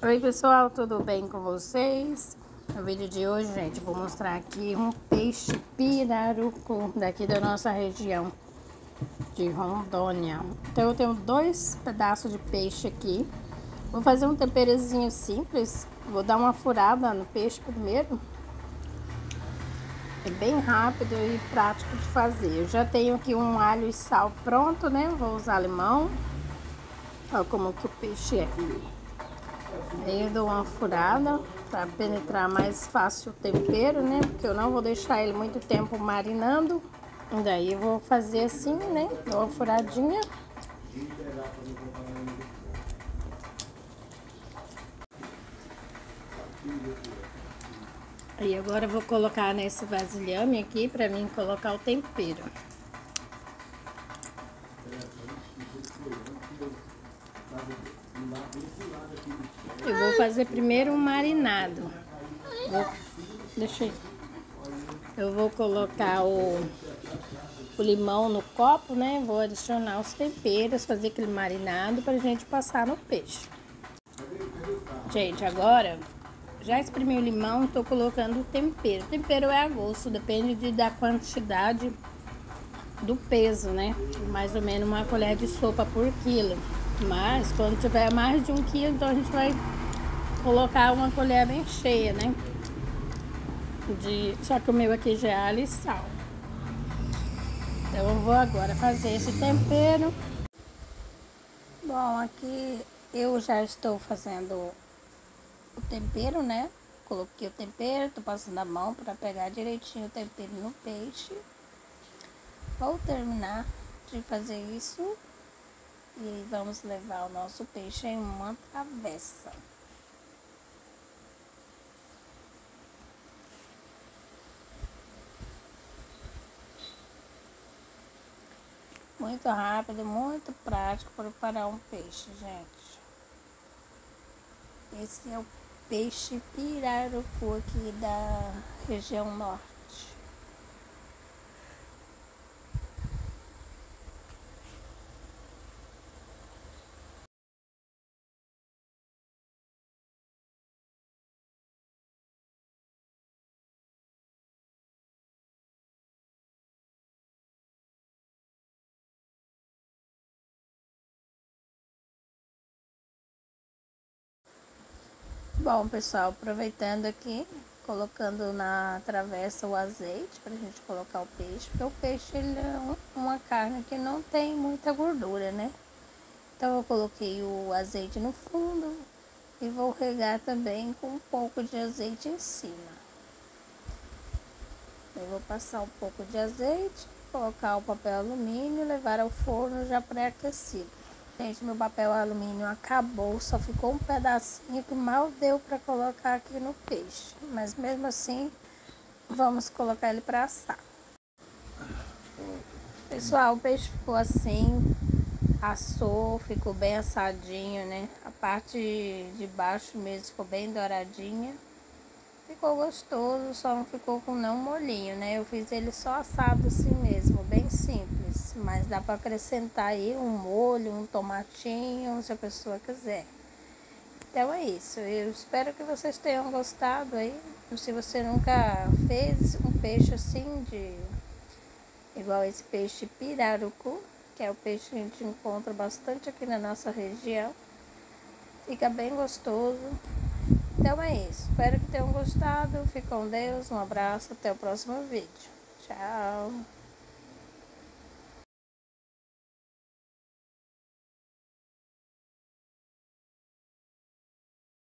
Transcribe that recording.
Oi pessoal, tudo bem com vocês? No vídeo de hoje, gente, vou mostrar aqui um peixe pirarucu daqui da nossa região de Rondônia. Então eu tenho 2 pedaços de peixe aqui. Vou fazer um temperozinho simples. Vou dar uma furada no peixe primeiro. É bem rápido e prático de fazer. Eu já tenho aqui um alho e sal pronto, né? Vou usar limão. Olha como que o peixe é. Aí eu dou uma furada para penetrar mais fácil o tempero, né? Porque eu não vou deixar ele muito tempo marinando. E daí eu vou fazer assim, né? Dou uma furadinha. Aí agora eu vou colocar nesse vasilhame aqui para mim colocar o tempero. Eu vou fazer primeiro um marinado. Eu vou colocar o limão no copo, né? Vou adicionar os temperos, fazer aquele marinado pra gente passar no peixe. Gente, agora já espremi o limão, tô colocando o tempero. O tempero é a gosto, depende da quantidade do peso, né? Mais ou menos uma colher de sopa por quilo. Mas quando tiver mais de 1 quilo, então a gente vai colocar uma colher bem cheia, né? Só que o meu aqui já é alho e sal. Então eu vou agora fazer esse tempero. Bom, aqui eu já estou fazendo o tempero, né? Coloquei o tempero, tô passando a mão para pegar direitinho o tempero no peixe. Vou terminar de fazer isso e vamos levar o nosso peixe em uma travessa. Muito rápido, muito prático para preparar um peixe, gente. Esse é o peixe pirarucu aqui da região norte. Bom, pessoal, aproveitando aqui, colocando na travessa o azeite pra gente colocar o peixe, porque o peixe ele é uma carne que não tem muita gordura, né? Então eu coloquei o azeite no fundo e vou regar também com um pouco de azeite em cima. Eu vou passar um pouco de azeite, colocar o papel alumínio e levar ao forno já pré-aquecido. Gente, meu papel alumínio acabou, só ficou um pedacinho que mal deu para colocar aqui no peixe. Mas mesmo assim, vamos colocar ele para assar. Pessoal, o peixe ficou assim, assou, ficou bem assadinho, né? A parte de baixo mesmo ficou bem douradinha. Ficou gostoso, só não ficou com não molhinho, né? Eu fiz ele só assado assim mesmo, bem simples. Mas dá para acrescentar aí um molho, um tomatinho, se a pessoa quiser. Então é isso. Eu espero que vocês tenham gostado aí. Se você nunca fez um peixe assim igual esse peixe pirarucu, que é o peixe que a gente encontra bastante aqui na nossa região. Fica bem gostoso. Então é isso, espero que tenham gostado, fique com Deus, um abraço, até o próximo vídeo, tchau!